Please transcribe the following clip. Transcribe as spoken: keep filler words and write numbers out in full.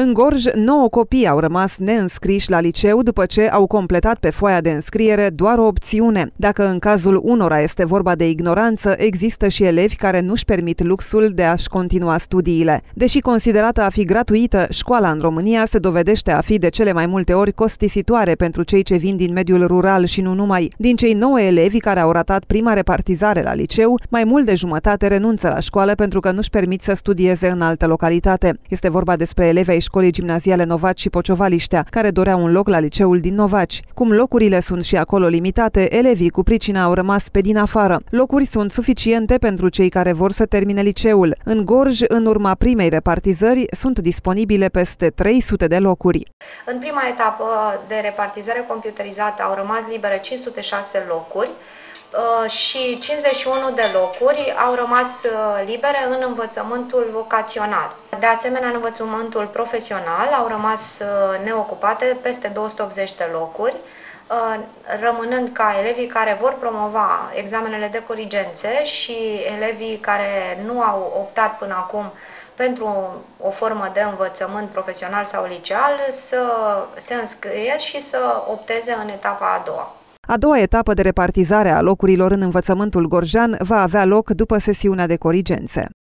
În Gorj, nouă copii au rămas neînscriși la liceu după ce au completat pe foaia de înscriere doar o opțiune. Dacă în cazul unora este vorba de ignoranță, există și elevi care nu-și permit luxul de a-și continua studiile. Deși considerată a fi gratuită, școala în România se dovedește a fi de cele mai multe ori costisitoare pentru cei ce vin din mediul rural și nu numai. Din cei nouă elevi care au ratat prima repartizare la liceu, mai mult de jumătate renunță la școală pentru că nu-și permit să studieze în altă localitate. Este vorba despre elevi ai școlii gimnaziale Novaci și Pociovaliștea, care doreau un loc la liceul din Novaci. Cum locurile sunt și acolo limitate, elevii cu pricina au rămas pe din afară. Locuri sunt suficiente pentru cei care vor să termine liceul. În Gorj, în urma primei repartizări, sunt disponibile peste trei sute de locuri. În prima etapă de repartizare computerizată au rămas libere cinci sute șase locuri și cincizeci și unu de locuri au rămas libere în învățământul vocațional. De asemenea, în învățământul profesional au rămas neocupate peste două sute optzeci de locuri, rămânând ca elevii care vor promova examenele de corigențe și elevii care nu au optat până acum pentru o formă de învățământ profesional sau liceal să se înscrie și să opteze în etapa a doua. A doua etapă de repartizare a locurilor în învățământul gorjean va avea loc după sesiunea de corigențe.